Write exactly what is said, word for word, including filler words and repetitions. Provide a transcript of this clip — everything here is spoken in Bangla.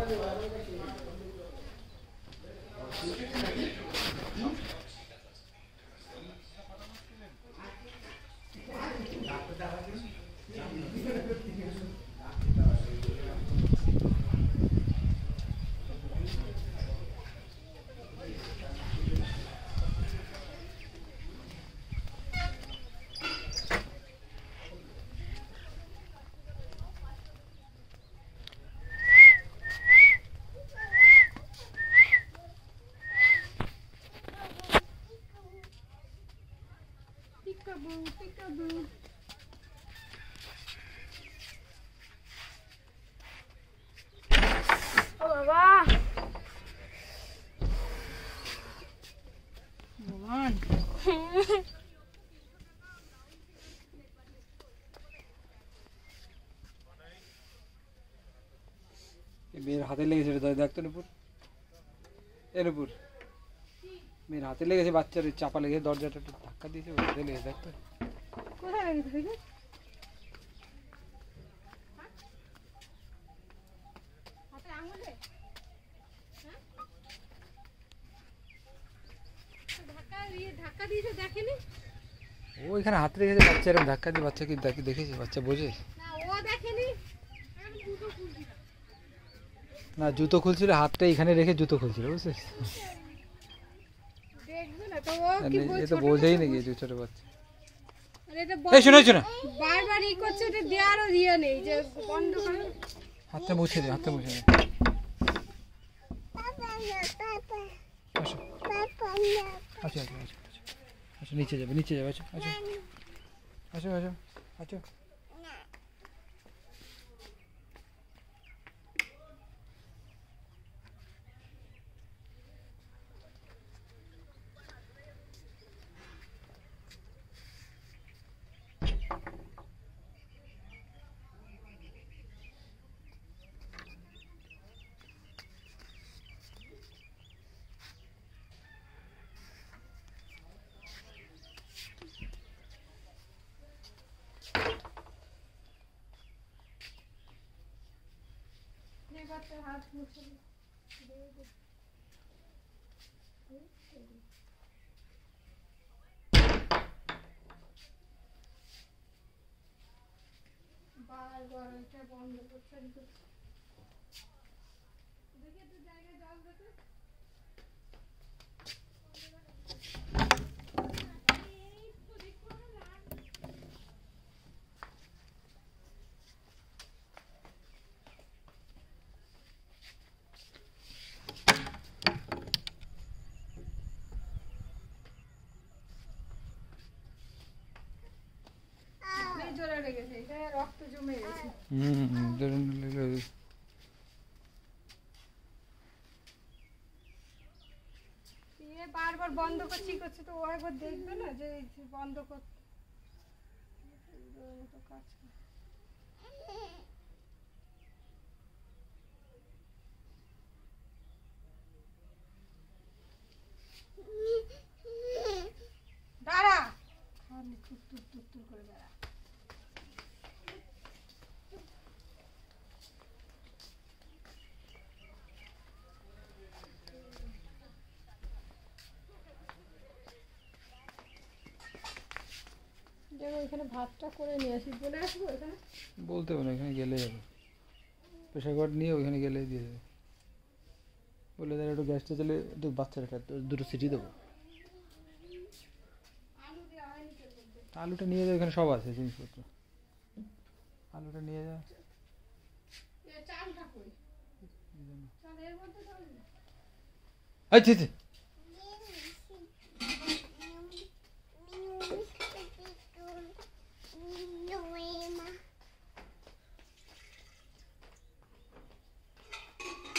Peekaboo, peekaboo. Oh বাবা ভগবান মেয়ের হাতে লেগেছে দেখতো নুপুর এ নুপুর মেয়ের হাতে লেগেছে বাচ্চার চাপা লেগেছে দরজাটা একটু ধাক্কা দিয়েছে হাতে লেগেছে দেখতো কোথায় লেগেছে হাতে আঙুলে হ্যাঁ ধাক্কা দিয়ে ধাক্কা দিয়েছে দেখেনি ও এখানে হাত রেখেছে বাচ্চা এরকম ধাক্কা দিয়ে বাচ্চা কি দেখেছে বাচ্চা বোঝে না ও দেখেনি আমি জুতো খুলছি না জুতো খুলছিল হাতটা এখানে রেখে জুতো খুলছিল বুঝছিস দেখবে না তো ও কি এ তো বোঝেই নাকি যে ছোট বাচ্চা আরে এটা এই শোনো শোনো বারবার ই করছে এটা দেওয়ারও দিয়ে নেই যে বন্ধ করে হাতটা মুছে দে হাতটা মুছে দে আসো আচ্ছা আচ্ছা আচ্ছা আচ্ছা নিচে যাবে নিচে যাবে আচ্ছা আচ্ছা আচ্ছা আচ্ছা আচ্ছা বাচ্চার হাত মুছে বারবার এটা বন্ধ করছে দেখে একটু জায়গায় জল দেখে জোরে লেগেছে এটা রক্ত জমে গেছে হুম জোরে লেগে এ বারবার বন্ধ করছি করছে তো ও একবার দেখবে না যে বন্ধ কর তো কাজ দাঁড়া খালি টুক টুক টুক টুক করে দাঁড়া দেখো এখানে ভাতটা করে নিয়ে আসি বলে আসবো এখানে বলতে হবে না এখানে গেলে যাবে প্রেশার কুকার নিয়ে ওইখানে গেলে দিয়ে দেবে বলে দেয় একটু গ্যাসটা চলে একটু বাচ্চাটা দুটো সিটি দেবো আলুটা নিয়ে যাও এখানে সব আছে জিনিসপত্র আলুটা নিয়ে যাও চালটা কই চাল এর মধ্যে আচ্ছা আচ্ছা